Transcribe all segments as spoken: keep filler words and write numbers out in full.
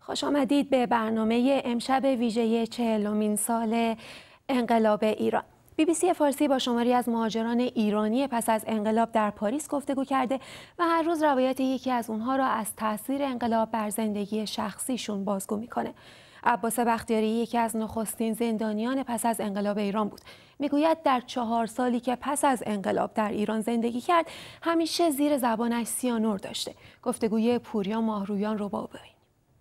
خوش آمدید به برنامه امشب ویژه چهلمین سال انقلاب ایران. بی بی سی فارسی با شماری از مهاجران ایرانی پس از انقلاب در پاریس گفتگو کرده و هر روز روایت یکی از اونها را از تاثیر انقلاب بر زندگی شخصیشون بازگو میکنه. عباس بختیاری یکی از نخستین زندانیان پس از انقلاب ایران بود. میگوید در چهار سالی که پس از انقلاب در ایران زندگی کرد همیشه زیر زبانش سیانور داشته. گفتگوی پوریا ماهرویان رو با ببینید.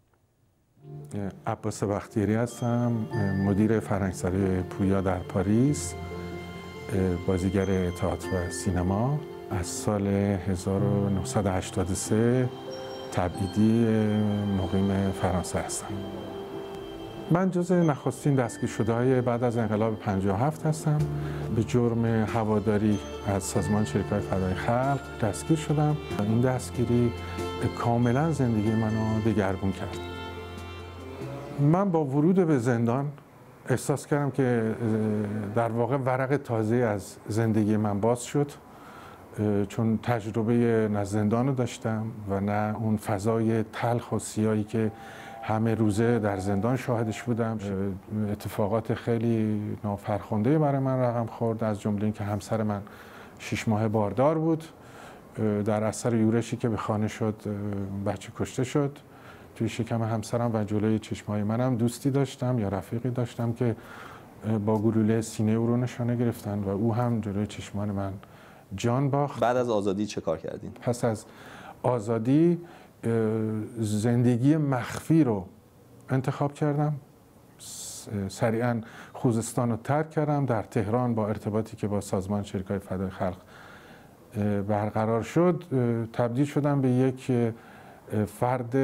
عباس بختیاری هستم، مدیر فرهنگسرای پویا در پاریس، بازیگر تئاتر و سینما. از سال هزار و نهصد و هشتاد و سه تبعیدی مقیم فرانسه هستم. من جزء نخستین دستگیر شده های بعد از انقلاب پنجاه و هفت هستم. به جرم هواداری از سازمان شریک‌های فدای خلق دستگیر شدم. این دستگیری کاملا زندگی منو دگرگون کرد. من با ورود به زندان احساس کردم که در واقع ورق تازه از زندگی من باز شد، چون تجربه نه زندان رو داشتم و نه اون فضای تلخ و سیاهی که همه روزه در زندان شاهدش بودم. اتفاقات خیلی نافرخنده برای من رقم خورد، از جمله اینکه همسر من شش ماه باردار بود. در اثر یورشی که به خانه شد بچه کشته شد. توی شکم همسرم و جلوی چشمای منم دوستی داشتم یا رفیقی داشتم که با گلوله سینه او رو نشانه گرفتن و او هم جلوی چشمان من جان باخت. بعد از آزادی چه کار کردین؟ پس از آزادی زندگی مخفی رو انتخاب کردم. سریعا خوزستان رو ترک کردم. در تهران با ارتباطی که با سازمان شریک‌های فدای خلق برقرار شد تبدیل شدم به یک فرد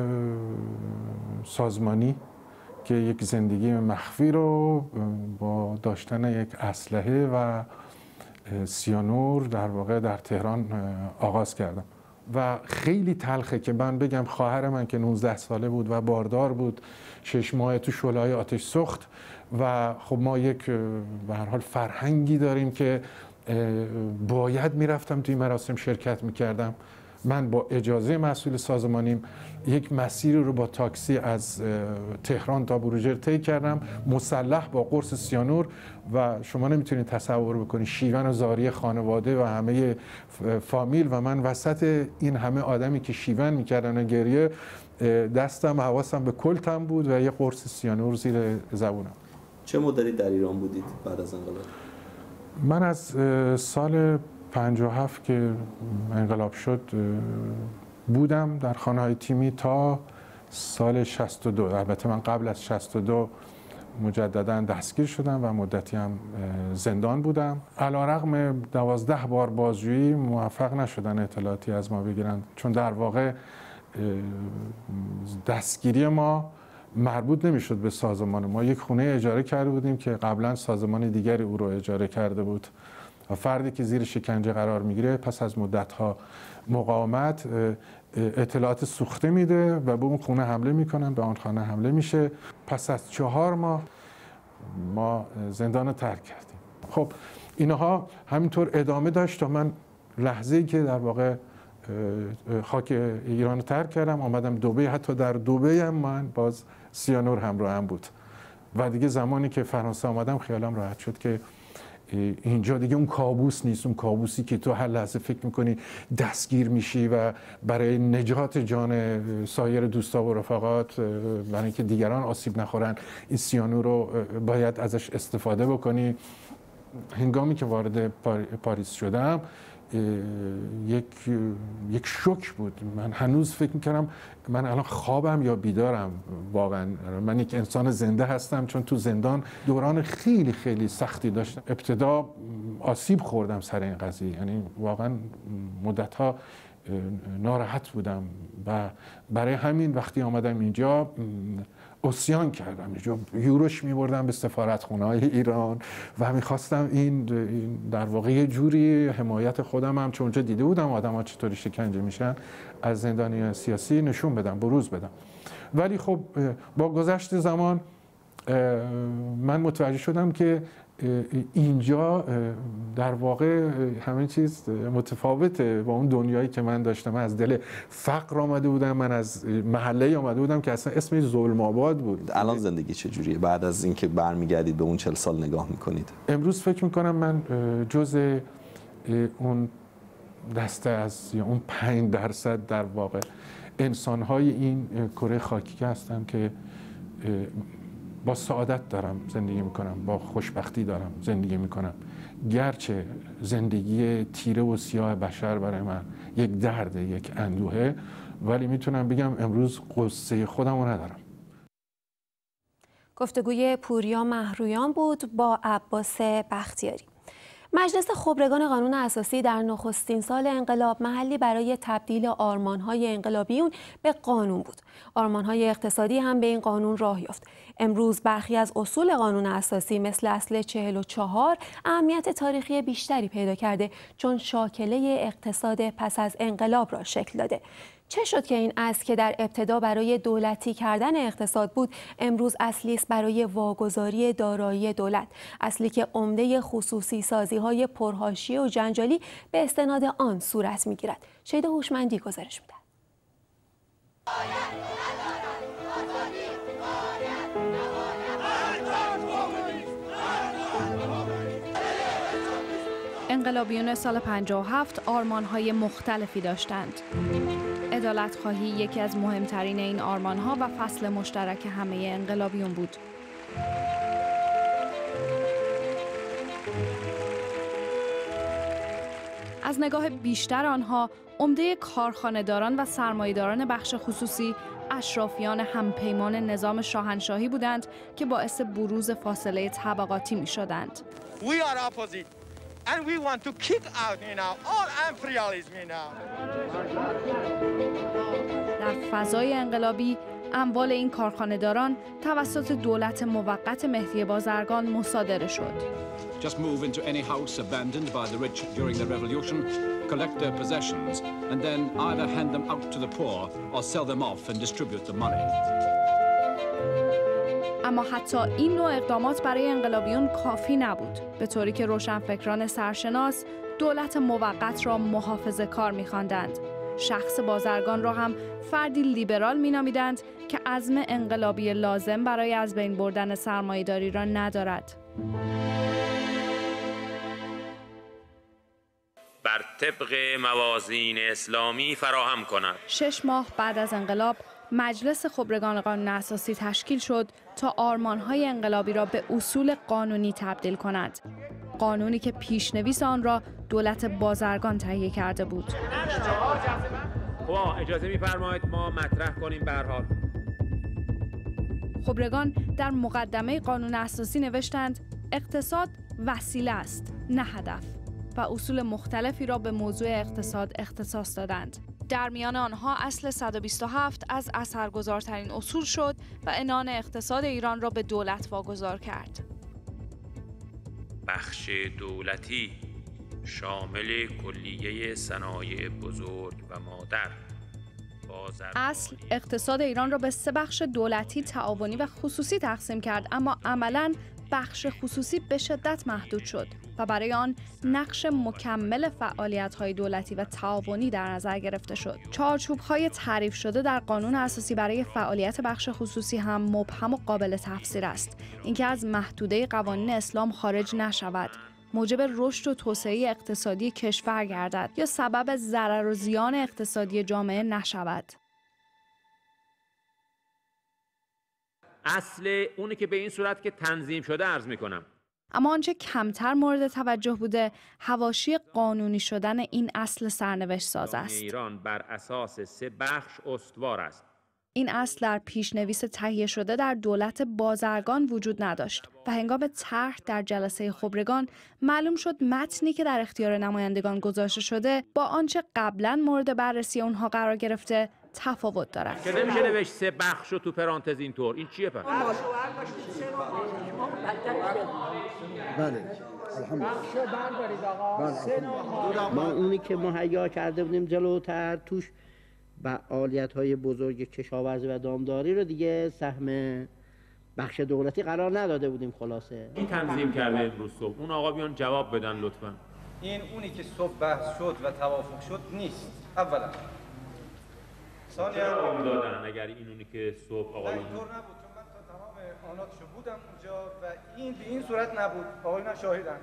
سازمانی که یک زندگی مخفی رو با داشتن یک اسلحه و سیانور در واقع در تهران آغاز کردم و خیلی تلخه که من بگم خواهر من که نوزده ساله بود و باردار بود، شش ماه تو شعله‌های آتش سوخت و خب ما یک به هر حال فرهنگی داریم که باید میرفتم توی مراسم شرکت میکردم. من با اجازه مسئول سازمانیم یک مسیر رو با تاکسی از تهران تا بروجرد طی کردم، مسلح با قرص سیانور و شما نمیتونید تصور بکنید شیون و زاری خانواده و همه فامیل و من وسط این همه آدمی که شیون میکردن و گریه، دستم حواسم به کلتم بود و یه قرص سیانور زیر زبونم. چه مدتی در ایران بودید بعد از انقلاب؟ من از سال پنجاه و هفت که انقلاب شد بودم در خانه‌های تیمی تا سال شصت و دو. البته من قبل از شصت و دو مجددا دستگیر شدم و مدتی هم زندان بودم. علیرغم دوازده بار بازجویی موفق نشدن اطلاعاتی از ما بگیرن، چون در واقع دستگیری ما مربوط نمیشد به سازمان ما. یک خونه اجاره کرده بودیم که قبلا سازمان دیگری او رو اجاره کرده بود و فردی که زیر شکنجه قرار میگیره پس از مدت‌ها مقاومت اطلاعات سوخته میده و به اون خونه حمله میکنن، به آن خانه حمله میشه. پس از چهار ماه ما زندان رو ترک کردیم. خب اینها همینطور ادامه داشت تا من لحظه‌ای که در واقع خاک ایران رو ترک کردم آمدم دبی. حتی در دبی هم من باز سیانور همراهم بود و دیگه زمانی که فرانسه آمدم خیالم راحت شد که اینجا دیگه اون کابوس نیست، اون کابوسی که تو هر لحظه فکر میکنی دستگیر میشی و برای نجات جان سایر دوستا و رفقات، برای اینکه دیگران آسیب نخورن، این سیانور رو باید ازش استفاده بکنی. هنگامی که وارد پاریس شدم یک یک شوک بود. من هنوز فکر میکردم من الان خوابم یا بیدارم. واقعا من یک انسان زنده هستم، چون تو زندان دوران خیلی خیلی سختی داشتم. ابتدا آسیب خوردم سر این قضیه، یعنی واقعا مدت‌ها ناراحت بودم و برای همین وقتی آمدم اینجا عصیان کردم. اینجا یوروش می‌بردم به سفارتخونه‌های ایران و می‌خواستم این در واقع یه جوری حمایت خودم هم، چون اونجا دیده بودم آدم‌ها چطوری شکنجه میشن، از زندانیان سیاسی نشون بدم، بروز بدم. ولی خب با گذشت زمان من متوجه شدم که اینجا در واقع همه چیز متفاوته با اون دنیایی که من داشتم. من از دل فقر آمده بودم، من از محله آمده بودم که اصلا اسمش ظلم آباد بود. الان زندگی چجوریه بعد از اینکه برمیگردید به اون چهل سال نگاه میکنید؟ امروز فکر میکنم من جز اون دسته از یا اون پنج درصد در واقع انسان‌های این کره خاکی هستم که با سعادت دارم زندگی میکنم، با خوشبختی دارم زندگی میکنم. گرچه زندگی تیره و سیاه بشر برای من یک درد، یک اندوهه، ولی میتونم بگم امروز قصه خودم رو ندارم. گفتگوی پوریا مهرویان بود با عباس بختیاری. مجلس خبرگان قانون اساسی در نخستین سال انقلاب محلی برای تبدیل آرمان‌های انقلابیون به قانون بود. آرمان‌های اقتصادی هم به این قانون راه یافت. امروز برخی از اصول قانون اساسی مثل اصل چهل و چهار اهمیت تاریخی بیشتری پیدا کرده، چون شاکله اقتصاد پس از انقلاب را شکل داده. چه شد که این اصل که در ابتدا برای دولتی کردن اقتصاد بود، امروز اصلی است برای واگذاری دارایی دولت، اصلی که عمده خصوصی سازی های پرحاشیه و جنجالی به استناد آن صورت میگیرد. شیدا هوشمندی گزارش میدهد. انقلابیون سال پنجاه و هفت آرمان‌های مختلفی داشتند. عدالت خواهی یکی از مهمترین این آرمان‌ها و فصل مشترک همه انقلابیون بود. از نگاه بیشتر آنها، عمده کارخانه‌داران و سرمایه‌داران بخش خصوصی اشرافیان همپیمان نظام شاهنشاهی بودند که باعث بروز فاصله طبقاتی می‌شدند. And we want to kick out, you know, all imperialism, you know. در فضای انقلابی اموال این کارخانه‌داران توسط دولت موقت مهدی بازرگان مصادره شد. Just move into any house abandoned by the rich during the revolution, collect their possessions, and then either hand them out to the poor or sell them off and distribute the money. اما حتی این نوع اقدامات برای انقلابیون کافی نبود، به طوری که روشنفکران سرشناس دولت موقت را محافظه کار می‌خواندند. شخص بازرگان را هم فردی لیبرال می‌نامیدند که عزم انقلابی لازم برای از بین بردن سرمایه‌داری را ندارد. بر طبق موازین اسلامی فراهم کند. شش ماه بعد از انقلاب مجلس خبرگان قانون اساسی تشکیل شد تا آرمان‌های انقلابی را به اصول قانونی تبدیل کند. قانونی که پیشنویس آن را دولت بازرگان تهیه کرده بود. خب اجازه می‌فرمایید ما مطرح کنیم به هر حال. خبرگان در مقدمه قانون اساسی نوشتند اقتصاد وسیله است، نه هدف، و اصول مختلفی را به موضوع اقتصاد اختصاص دادند. در میان آنها اصل صد و بیست و هفت از اثرگذارترین اصول شد و عنان اقتصاد ایران را به دولت واگذار کرد. بخش دولتی شامل کلیه صنایع بزرگ و مادر. اصل اقتصاد ایران را به سه بخش دولتی، تعاونی و خصوصی تقسیم کرد، اما عملاً بخش خصوصی به شدت محدود شد و برای آن نقش مکمل فعالیت‌های دولتی و تعاونی در نظر گرفته شد. چارچوب‌های تعریف شده در قانون اساسی برای فعالیت بخش خصوصی هم مبهم و قابل تفسیر است. اینکه از محدوده قوانین اسلام خارج نشود، موجب رشد و توسعه اقتصادی کشور گردد یا سبب ضرر و زیان اقتصادی جامعه نشود. اصل اونی که به این صورت که تنظیم شده عرض میکنم. اما آنچه کمتر مورد توجه بوده، حواشی قانونی شدن این اصل سرنوشت ساز است. ایران بر اساس سه بخش استوار است. این اصل در پیشنویس تهیه شده در دولت بازرگان وجود نداشت و هنگام طرح در جلسه خبرگان معلوم شد متنی که در اختیار نمایندگان گذاشته شده با آنچه قبلا مورد بررسی اونها قرار گرفته تفاوت دارد. که نمیشه نوشت سه بخش و تو پرانتز اینطور. این چیه پس؟ بله الحمدلله. ما اونی که مهیا کرده بودیم جلوتر توش فعالیت‌های بزرگ کشاورزی و دامداری رو دیگه سهم بخش دولتی قرار نداده بودیم. خلاصه این تنظیم کرده امروز صبح اون آقا بیان جواب بدن لطفاً. این اونی که صبح بحث شد و توافق شد نیست. اولا ثانیا هم دادن اگر این اونی که صبح آقایون اینطور نبود، چون من تا تمام آناتشو بودم اونجا و این به این صورت نبود. آقایون شاهدن.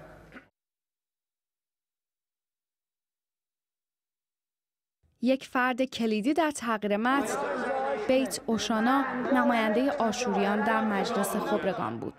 یک فرد کلیدی در تغییر متن، بیت اوشانا، نماینده آشوریان در مجلس خبرگان بود.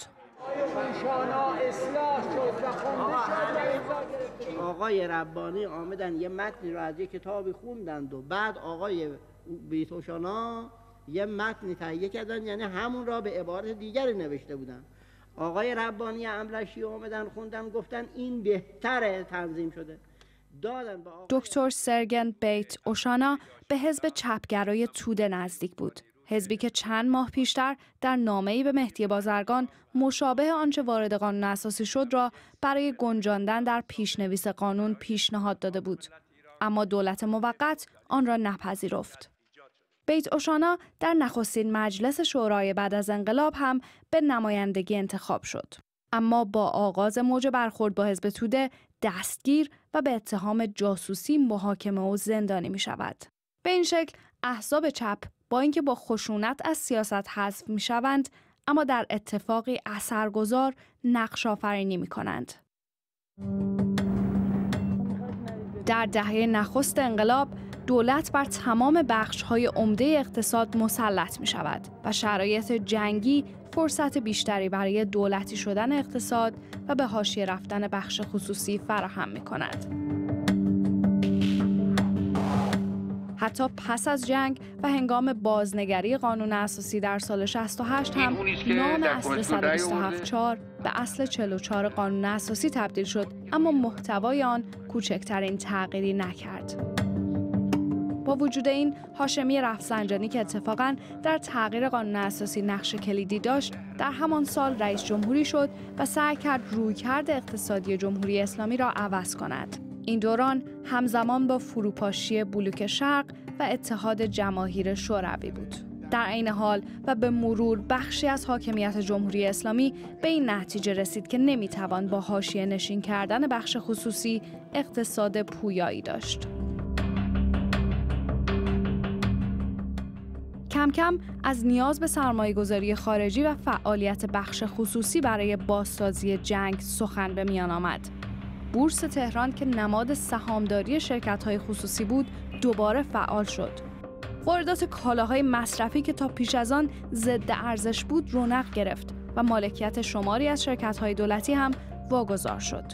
آقای ربانی آمدن یه متنی رو از یه کتابی خوندند و بعد آقای بیت اوشانا یه متنی تهیه کردن، یعنی همون را به عبارت دیگری نوشته بودن. آقای ربانی املشی آمدن خوندن گفتن این بهتره تنظیم شده. دکتر سرگن بیت اوشانا به حزب چپگرای توده نزدیک بود. حزبی که چند ماه پیشتر در نامه‌ای به مهدی بازرگان مشابه آنچه وارد قانون اساسی شد را برای گنجاندن در پیشنویس قانون پیشنهاد داده بود. اما دولت موقت آن را نپذیرفت. بیت اوشانا در نخستین مجلس شورای بعد از انقلاب هم به نمایندگی انتخاب شد. اما با آغاز موج برخورد با حزب توده دستگیر و به اتهام جاسوسی محاکمه و زندانی می شود. به این شکل احزاب چپ با اینکه با خشونت از سیاست حذف می شوند، اما در اتفاقی اثرگذار نقش آفرینی می کنند. در دهه نخست انقلاب دولت بر تمام بخش‌های عمده اقتصاد مسلط می شود و شرایط جنگی فرصت بیشتری برای دولتی شدن اقتصاد و به حاشیه رفتن بخش خصوصی فراهم می کند. حتی پس از جنگ و هنگام بازنگری قانون اساسی در سال شصت و هشت هم نام اصل صد و بیست و هفت چهار به اصل چهل و چهار قانون اساسی تبدیل شد، اما محتوای آن کوچکترین تغییری نکرد. با وجود این، هاشمی رفسنجانی که اتفاقاً در تغییر قانون اساسی نقش کلیدی داشت، در همان سال رئیس جمهوری شد و سعی کرد رویکرد اقتصادی جمهوری اسلامی را عوض کند. این دوران همزمان با فروپاشی بلوک شرق و اتحاد جماهیر شوروی بود. در عین حال و به مرور بخشی از حاکمیت جمهوری اسلامی به این نتیجه رسید که نمیتوان با حاشیه نشین کردن بخش خصوصی اقتصاد پویایی داشت. کم کم از نیاز به سرمایه‌گذاری خارجی و فعالیت بخش خصوصی برای بازسازی جنگ سخن به میان آمد. بورس تهران که نماد سهامداری شرکت‌های خصوصی بود، دوباره فعال شد. واردات کالاهای مصرفی که تا پیش از آن ضد ارزش بود، رونق گرفت و مالکیت شماری از شرکت‌های دولتی هم واگذار شد.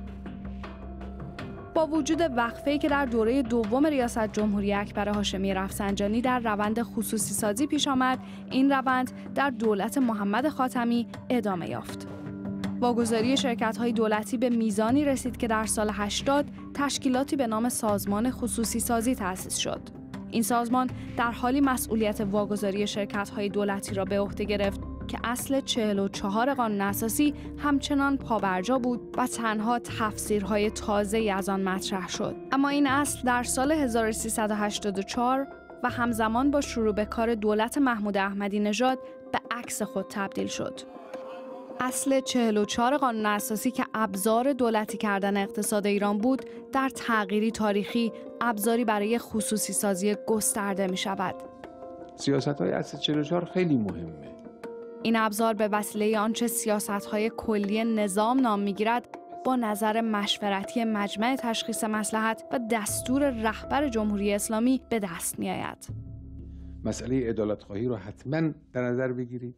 با وجود وقفه‌ای که در دوره دوم ریاست جمهوری اکبر هاشمی رفسنجانی در روند خصوصی سازی پیش آمد، این روند در دولت محمد خاتمی ادامه یافت. واگذاری شرکت‌های دولتی به میزانی رسید که در سال هشتاد تشکیلاتی به نام سازمان خصوصی سازی تأسیس شد. این سازمان در حالی مسئولیت واگذاری شرکت‌های دولتی را به عهده گرفت که اصل چهل و چهار قانون اساسی همچنان پابرجا بود و تنها تفسیرهای تازه‌ای از آن مطرح شد. اما این اصل در سال هزار و سیصد و هشتاد و چهار و همزمان با شروع به کار دولت محمود احمدی نژاد به عکس خود تبدیل شد. اصل چهل و چهار قانون اساسی که ابزار دولتی کردن اقتصاد ایران بود، در تغییری تاریخی ابزاری برای خصوصی سازی گسترده می شود. سیاست‌های اصل چهل و چهار خیلی مهمه. این ابزار به وسیله آنچه سیاست‌های کلی نظام نام می‌گیرد، با نظر مشورتی مجمع تشخیص مصلحت و دستور رهبر جمهوری اسلامی به دست می‌آید. مسئله عدالت‌خواهی رو حتما در نظر بگیرید.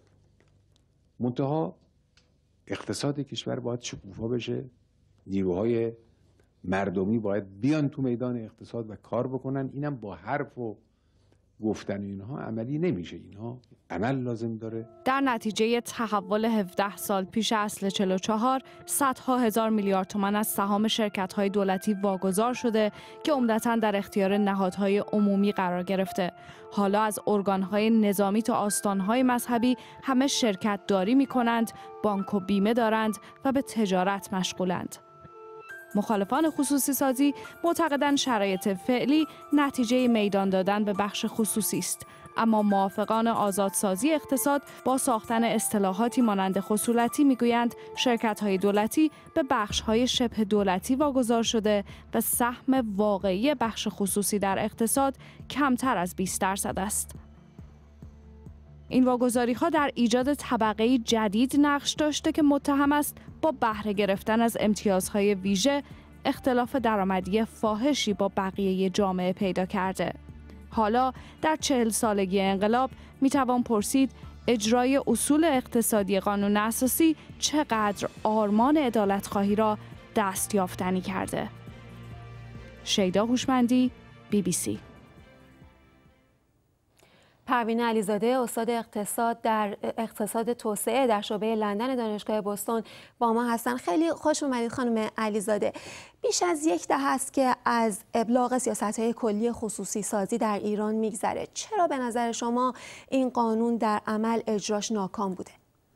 منتها اقتصاد کشور باید شکوفا بشه، نیروهای مردمی باید بیان تو میدان اقتصاد و کار بکنن. اینم با حرف و گفتن اینها عملی نمیشه، اینها عمل لازم داره. در نتیجه تحول هفده سال پیش اصل چهل و چهار، صدها هزار میلیارد تومان از سهام شرکت‌های دولتی واگذار شده که عمدتاً در اختیار نهادهای عمومی قرار گرفته. حالا از ارگان‌های نظامی تا آستان‌های مذهبی همه شرکت داری می‌کنند، بانک و بیمه دارند و به تجارت مشغولند. مخالفان خصوصی سازی معتقدند شرایط فعلی نتیجه میدان دادن به بخش خصوصی است، اما موافقان آزادسازی اقتصاد با ساختن اصطلاحاتی مانند خصولتی میگویند شرکت‌های دولتی به بخش‌های شبه دولتی واگذار شده و سهم واقعی بخش خصوصی در اقتصاد کمتر از بیست درصد است. این واگذاری‌ها در ایجاد طبقه جدید نقش داشته که متهم است با بهره گرفتن از امتیازهای ویژه اختلاف درآمدی فاحشی با بقیه جامعه پیدا کرده. حالا در چهل سالگی انقلاب میتوان پرسید اجرای اصول اقتصادی قانون اساسی چقدر آرمان عدالت‌خواهی را دستیافتنی کرده. شیدا هوشمندی، بی بی سی. پروین علیزاده، استاد اقتصاد در اقتصاد توسعه در شعبه لندن دانشگاه بوستون با ما هستن. خیلی خوش اومدید خانم علیزاده. بیش از یک دهه است که از ابلاغ سیاست‌های کلی خصوصی سازی در ایران میگذره. چرا به نظر شما این قانون در عمل اجراش ناکام بوده؟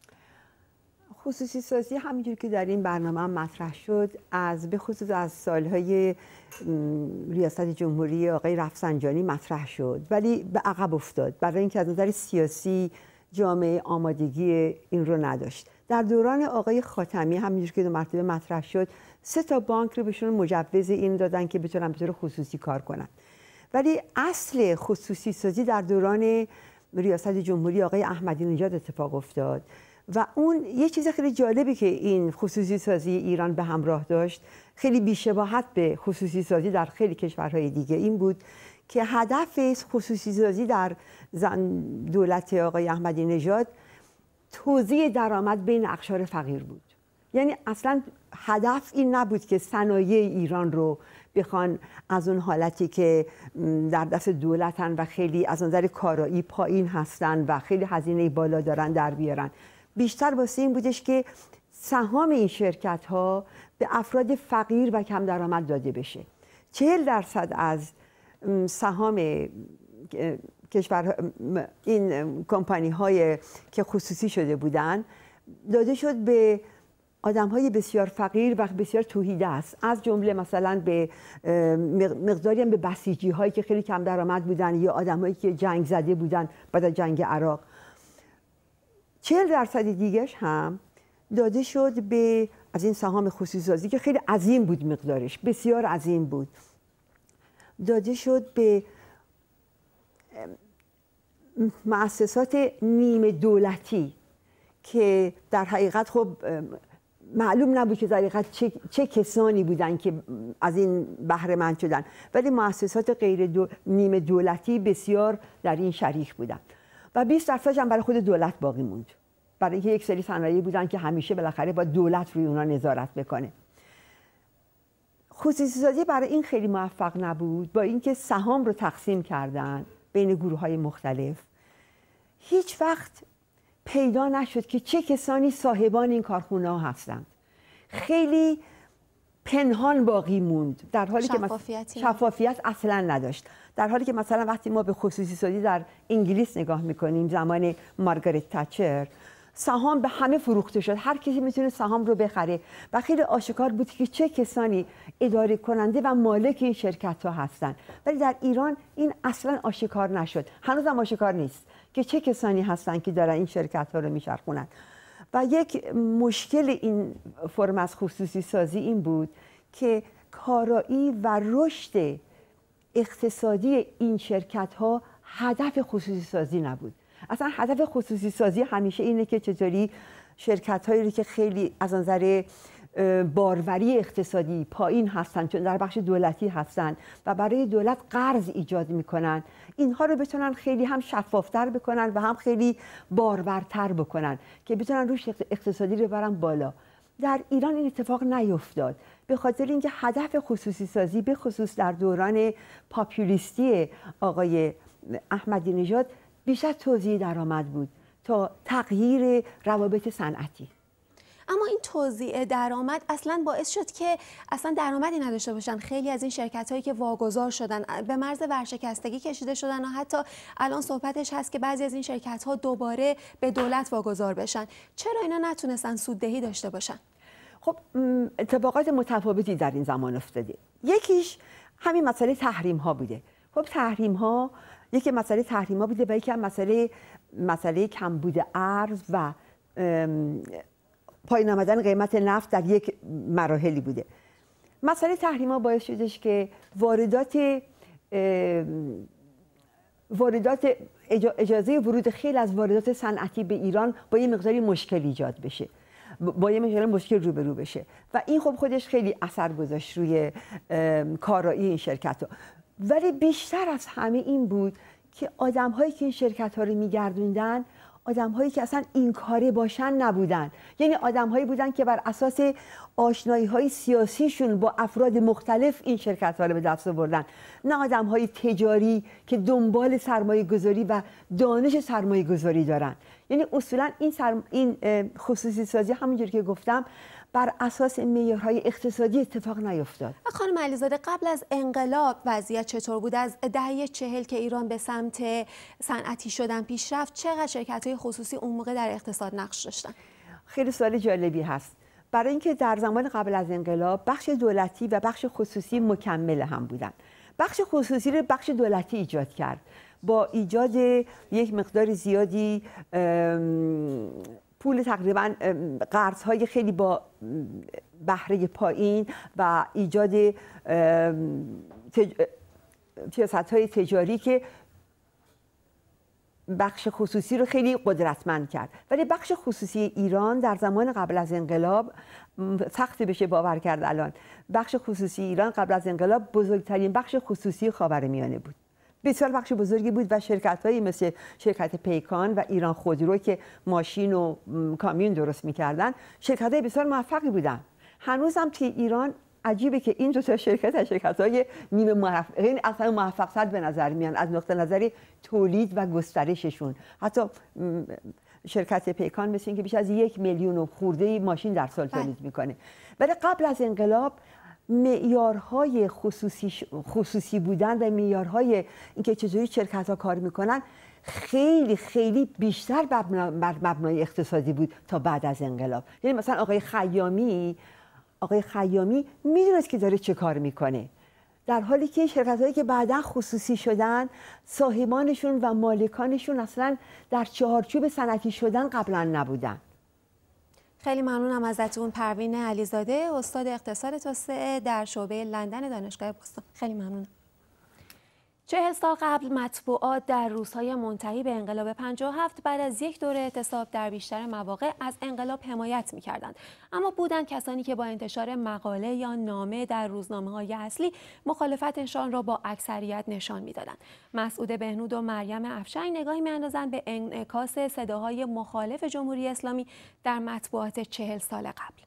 خصوصی سازی همینجور که در این برنامه هم مطرح شد، از به خصوص از سالهای ریاست جمهوری آقای رفسنجانی مطرح شد، ولی به عقب افتاد برای اینکه از نظر سیاسی جامعه آمادگی این رو نداشت. در دوران آقای خاتمی همینجور که دو مرتبه مطرح شد، سه تا بانک رو بهشون مجوز این دادن که بتونن به طور خصوصی کار کنن، ولی اصل خصوصی سازی در دوران ریاست جمهوری آقای احمدی نژاد اتفاق افتاد و اون یه چیز خیلی جالبی که این خصوصی سازی ایران به همراه داشت، خیلی بی‌شباهت به خصوصی سازی در خیلی کشورهای دیگه، این بود که هدف خصوصی سازی در دولت آقای احمدی نژاد توزیع درآمد بین اقشار فقیر بود. یعنی اصلا هدف این نبود که صنایع ایران رو بخوان از اون حالتی که در دست دولتن و خیلی از نظر کارایی پایین هستن و خیلی هزینه بالا دارن در بیارن. بیشتر واسه این بودش که سهام این شرکت ها به افراد فقیر و کم درآمد داده بشه. چهل درصد از سهام کشور این کمپانی های که خصوصی شده بودن داده شد به آدم های بسیار فقیر و بسیار توحیده است، از جمله مثلا به مقداری هم به بسیجی هایی که خیلی کم درآمد بودن یا آدم هایی که جنگ زده بودن بعد از جنگ عراق. چهل درصد دیگرش هم داده شد به از این سهام خصوصی سازی که خیلی عظیم بود، مقدارش بسیار عظیم بود، داده شد به مؤسسات نیمه دولتی که در حقیقت خب معلوم نبود که در حقیقت چه, چه کسانی بودن که از این بهره مند شدن، ولی مؤسسات غیر دو، نیمه دولتی بسیار در این شریک بودن و بیست درصد هم برای خود دولت باقی موند، برای اینکه یک سری صنایعی بودن که همیشه بالاخره با دولت روی اونا نظارت بکنه. خصوصی سازی برای این خیلی موفق نبود، با اینکه سهام رو تقسیم کردن بین گروه‌های مختلف، هیچ وقت پیدا نشد که چه کسانی صاحبان این کارخونه ها هستند. خیلی پنهان باقی موند، در حالی که شفافیت اصلا نداشت. در حالی که مثلا وقتی ما به خصوصی سازی در انگلیس نگاه میکنیم، زمان مارگارت تچر، سهام به همه فروخته شد، هر کسی میتونه سهام رو بخره و خیلی آشکار بود که چه کسانی اداره کننده و مالک این شرکت ها هستن. ولی در ایران این اصلا آشکار نشد، هنوز هم آشکار نیست که چه کسانی هستن که دارن این شرکت ها رو میچرخونن. و یک مشکل این فرم از خصوصی سازی این بود که کارایی و رشد اقتصادی این شرکت ها هدف خصوصی سازی نبود. اصلا هدف خصوصی سازی همیشه اینه که چطوری شرکت هایی رو که خیلی از نظر باروری اقتصادی پایین هستن، چون در بخش دولتی هستن و برای دولت قرض ایجاد میکنن، اینها رو بتونن خیلی هم شفافتر بکنن و هم خیلی بارورتر بکنن که بتونن روش اقتصادی رو برن بالا. در ایران این اتفاق نیفتاد، به خاطر اینکه هدف خصوصی سازی به خصوص در دوران پاپولیستی آقای احمدی نژاد بیشتر توزیع درآمد بود تا تغییر روابط صنعتی. اما این توزیع درآمد اصلا باعث شد که اصلا درآمدی نداشته باشن. خیلی از این شرکت هایی که واگذار شدن به مرز ورشکستگی کشیده شدن و حتی الان صحبتش هست که بعضی از این شرکت ها دوباره به دولت واگذار بشن. چرا اینا نتونستن سوددهی داشته باشن؟ خب اتفاقات متفاوتی در این زمان افتاده. یکیش همین مسئله تحریم ها بوده. خب تحریم ها، یکی مسئله تحریم ها بوده و یکی هم مسئله مسئله کمبود ارز و پایین آمدن قیمت نفت در یک مراحلی بوده. مسئله تحریم ها باعث شدش که واردات واردات اجازه ورود خیلی از واردات صنعتی به ایران با یه مقداری مشکل ایجاد بشه، با یه مقدار مشکل روبرو بشه و این خب خودش خیلی اثر گذاشت روی کارایی این شرکت ها. ولی بیشتر از همه این بود که آدم هایی که این شرکت ها رو میگردوندن آدم هایی که اصلا این کاره باشن نبودن، یعنی آدم هایی بودن که بر اساس آشنایی های سیاسیشون با افراد مختلف این شرکت ها رو به دست آوردن، نه آدم های تجاری که دنبال سرمایه گذاری و دانش سرمایه گذاری دارن. یعنی اصولا این, سرم... این خصوصی سازی همونجور که گفتم بر اساس معیارهای اقتصادی اتفاق نیفتاد. خانم علیزاده، قبل از انقلاب وضعیت چطور بود؟ از دهه چهل که ایران به سمت صنعتی شدن پیش رفت، چقدر شرکت‌های خصوصی اون موقع در اقتصاد نقش داشتن؟ خیلی سوال جالبی هست، برای اینکه در زمان قبل از انقلاب بخش دولتی و بخش خصوصی مکمل هم بودن. بخش خصوصی رو بخش دولتی ایجاد کرد با ایجاد یک مقدار زیادی پول، تقریبا قرض‌های خیلی با بهره پایین و ایجاد سیاست‌های تجاری که بخش خصوصی رو خیلی قدرتمند کرد. ولی بخش خصوصی ایران در زمان قبل از انقلاب، سخت بشه باور کرد الان، بخش خصوصی ایران قبل از انقلاب بزرگترین بخش خصوصی خاورمیانه بود. بسیار بخش بزرگی بود و شرکت‌هایی مثل شرکت پیکان و ایران خودرو که ماشین و کامیون درست می‌کردن، شرکت‌های بسیار موفقی بودن. هنوز هم توی ایران عجیبه که این دو تا شرکت از شرکت‌های نیمه موفق، یعنی اصلا موفق‌تر به نظر میان از نقطه نظر تولید و گسترششون. حتی شرکت پیکان مثل اینکه بیش از یک میلیون و خورده ماشین در سال تولید میکنه. ولی قبل از انقلاب معیارهای خصوصی خصوصی بودن و معیارهای اینکه چجوری شرکت‌ها کار میکنن خیلی خیلی بیشتر بر مبنای اقتصادی بود تا بعد از انقلاب. یعنی مثلا آقای خیامی آقای خیامی میدونست که داره چه کار میکنه، در حالی که شرکت‌هایی که بعداً خصوصی شدن صاحبانشون و مالکانشون اصلا در چهارچوب صنعتی شدن قبلا نبودن. خیلی ممنونم ازتون. پروین علیزاده، استاد اقتصاد توسعه در شعبه لندن دانشگاه بوستون. خیلی ممنونم. چهل سال قبل مطبوعات در روزهای منتهی به انقلاب پنجاه و هفت بعد از یک دوره اعتصاب در بیشتر مواقع از انقلاب حمایت می‌کردند، اما بودند کسانی که با انتشار مقاله یا نامه در روزنامه‌های اصلی مخالفتشان را با اکثریت نشان می‌دادند. مسعود بهنود و مریم افشین نگاهی می‌اندازند به انعکاس صداهای مخالف جمهوری اسلامی در مطبوعات چهل سال قبل.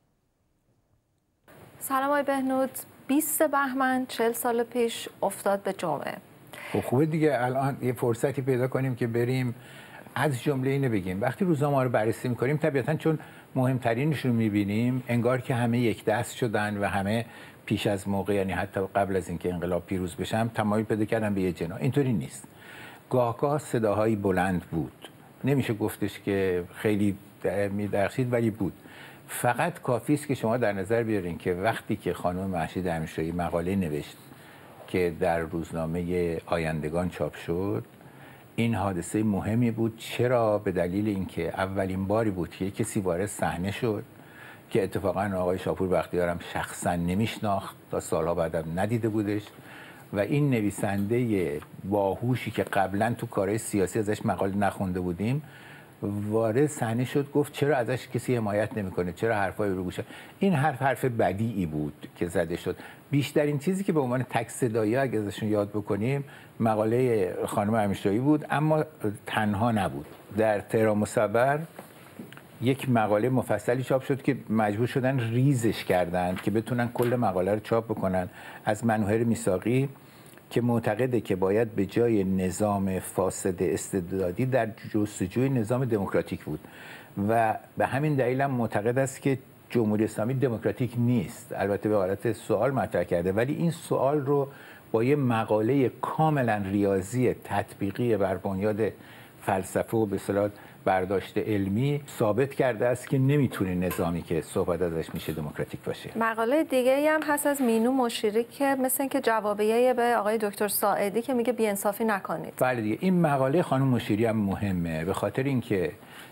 سلام آقای بهنود، بیست بهمن چهل سال پیش افتاد به جمعه. خب خوبه دیگه، الان یه فرصتی پیدا کنیم که بریم از جمله اینو بگیم. وقتی روزنامه رو بررسی می‌کنیم طبیعتاً چون مهمترینش رو می‌بینیم انگار که همه یک دست شدن و همه پیش از موقع، یعنی حتی قبل از اینکه انقلاب پیروز بشن، تمایل پیدا کردن به یه جناح. اینطوری نیست. گاهگاه صداهایی بلند بود، نمیشه گفتش که خیلی می‌درخشید، ولی بود. فقط کافی است که شما در نظر بیارین که وقتی که خانم مهشید امیرشاهی مقاله نوشت که در روزنامه آیندگان چاپ شد، این حادثه مهمی بود. چرا؟ به دلیل اینکه اولین باری بود که کسی وارد صحنه شد که اتفاقا آقای شاپور بختیارم شخصا نمیشناخت، تا سالها بعدم ندیده بودش، و این نویسنده باهوشی که قبلا تو کارهای سیاسی ازش مقاله نخونده بودیم وارد صحنه شد، گفت چرا ازش کسی حمایت نمیکنه، چرا حرفای رو گوشه. این حرف حرف بدیعی بود که زده شد. بیشترین چیزی که به عنوان تک صدایی اگه ازشون یاد بکنیم مقاله خانم امیرشاهی بود، اما تنها نبود. در تهران مصور یک مقاله مفصلی چاپ شد که مجبور شدن ریزش کردند که بتونن کل مقاله رو چاپ بکنن، از منوهر میثاقی که معتقده که باید به جای نظام فاسد استبدادی در جستجوی نظام دموکراتیک بود و به همین دلیل هم معتقد است که جمهوری اسلامی دموکراتیک نیست. البته به حالت سوال مطرح کرده، ولی این سوال رو با یه مقاله کاملا ریاضی تطبیقی بر بنیاد فلسفه و به اصطلاح برداشت علمی ثابت کرده است که نمیتونه نظامی که صحبت ازش میشه دموکراتیک باشه. مقاله دیگه هم هست از مینو مشیری که مثل اینکه جوابیه به آقای دکتر ساعدی که میگه بی‌انصافی نکنید. بله دیگه، این مقاله خانم مشیری هم مهمه به خاطر اینکه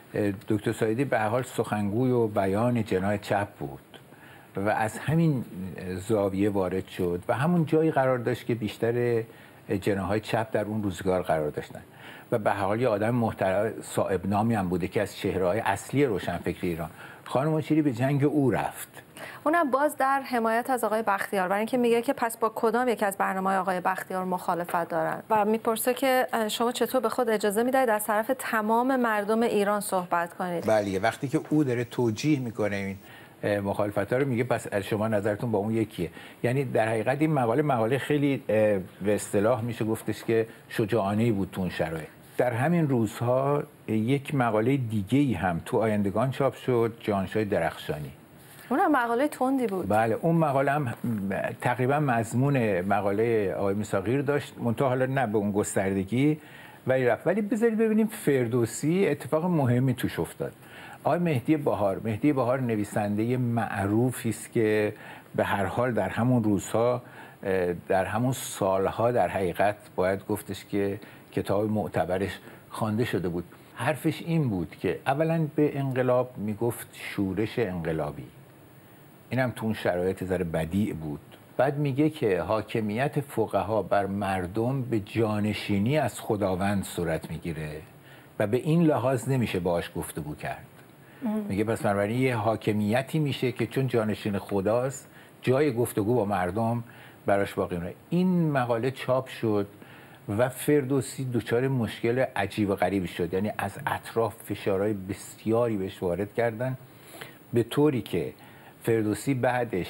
دکتر ساعدی به هر حال سخنگوی و بیان جناح چپ بود و از همین زاویه وارد شد و همون جایی قرار داشت که بیشتر جناح‌های چپ در اون روزگار قرار داشتن و به هر حال یه آدم محترم صاحب نامی هم بوده که از چهره‌های اصلی روشنفکری ایران. خانم مشیری به جنگ او رفت. اونم باز در حمایت از آقای بختیار، برای اینکه میگه که پس با کدام یک از برنامه‌های آقای بختیار مخالفت دارن و میپرسه که شما چطور به خود اجازه میدهید از طرف تمام مردم ایران صحبت کنید. بله، وقتی که او داره توجیه میکنه این مخالفت‌ها رو میگه پس شما نظرتون با اون یکیه. یعنی در حقیقت این مقاله مقاله خیلی به اصطلاح میشه گفتش که شجاعانه‌ای بود تو اون شرایط. در همین روزها یک مقاله دیگه‌ای هم تو آیندگان چاپ شد، جانشاه درخشانی. اونم مقاله تندی بود. بله، اون مقاله هم تقریبا مضمون مقاله آقای میثاقی رو داشت، منتها حالا نه به اون گستردگی ولی رفت. ولی بذارید ببینیم فردوسی اتفاق مهمی توش افتاد. آقای مهدی بهار، مهدی بهار نویسنده معروفی است که به هر حال در همون روزها، در همون سالها در حقیقت باید گفتش که کتاب معتبرش خوانده شده بود. حرفش این بود که اولا به انقلاب میگفت شورش انقلابی، اینم تو اون شرایط ذره بدیع بود. بعد میگه که حاکمیت فقها بر مردم به جانشینی از خداوند صورت میگیره و به این لحاظ نمیشه باهاش گفتگو کرد. میگه پس بنابراین یه حاکمیتی میشه که چون جانشین خداست جای گفتگو با مردم براش باقی نمیمونه. این مقاله چاپ شد و فردوسی دچار مشکل عجیب و غریبی شد، یعنی از اطراف فشارهای بسیاری بهش وارد کردن به طوری که فردوسی بعدش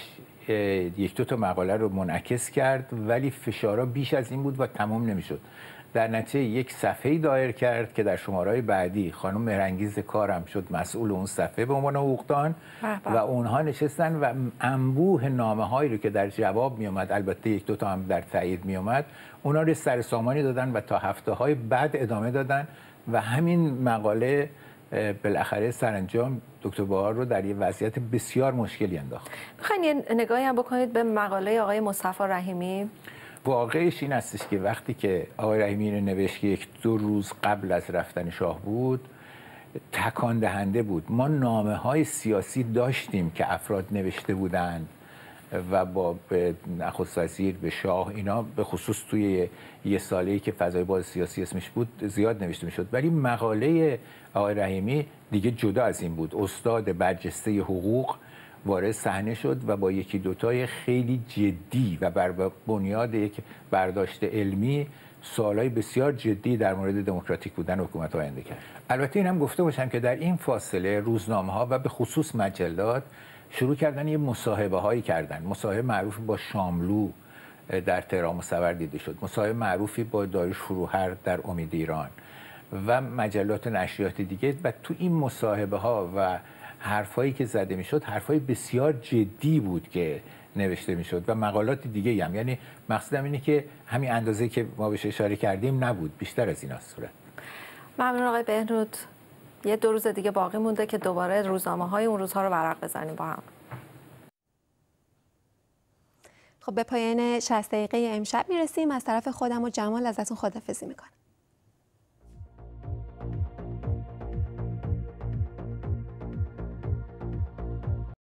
یک دو تا مقاله رو منعکس کرد ولی فشارها بیش از این بود و تمام نمیشد. در نتیجه یک صفحه‌ای دایر کرد که در شماره‌های بعدی خانم مهرانگیز کارم شد مسئول اون صفحه به عنوان حقوقدان و اونها نشستن و انبوه نامه‌هایی رو که در جواب میومد، البته یک دو تا هم در تایید میومد، اونا رو سر سامانی دادن و تا هفته‌های بعد ادامه دادن و همین مقاله بالاخره سرانجام دکتر بهار رو در یه وضعیت بسیار مشکلی انداخت. میخواین یه نگاهی هم بکنید به مقاله آقای مصطفی رحیمی؟ واقعش این هستش که وقتی که آقای رحیمی رو نوشت که یک دو روز قبل از رفتن شاه بود، تکان دهنده بود. ما نامه های سیاسی داشتیم که افراد نوشته بودند و با نخست وزیر به شاه اینا به خصوص توی یه ساله‌ای که فضای باز سیاسی اسمش بود زیاد نوشته میشد، ولی مقاله آقای رحیمی دیگه جدا از این بود. استاد برجسته حقوق وارد صحنه شد و با یکی دوتای خیلی جدی و بر بنیاد یک برداشت علمی سوالای بسیار جدی در مورد دموکراتیک بودن حکومت آینده کرد. البته این هم گفته باشم که در این فاصله روزنامه‌ها و به خصوص مجلات شروع کردن یه مصاحبه هایی کردن. مصاحبه معروفی با شاملو در تهران مصور دیده شد، مصاحبه معروفی با داریوش فروهر در امید ایران و مجلات و نشریات دیگه. و تو این مصاحبه ها و حرفایی که زده میشد حرفای بسیار جدی بود که نوشته میشد و مقالات دیگه هم. یعنی مقصدم اینه که همین اندازه که ما بهش اشاره کردیم نبود، بیشتر از این صورت. ممنون آقای بهنود. یه دو روز دیگه باقی مونده که دوباره روزنامه های اون روزها رو ورق بزنیم با هم. خب به پایان شصت دقیقه امشب میرسیم. از طرف خودم و جمال ازتون خداحافظی میکنم.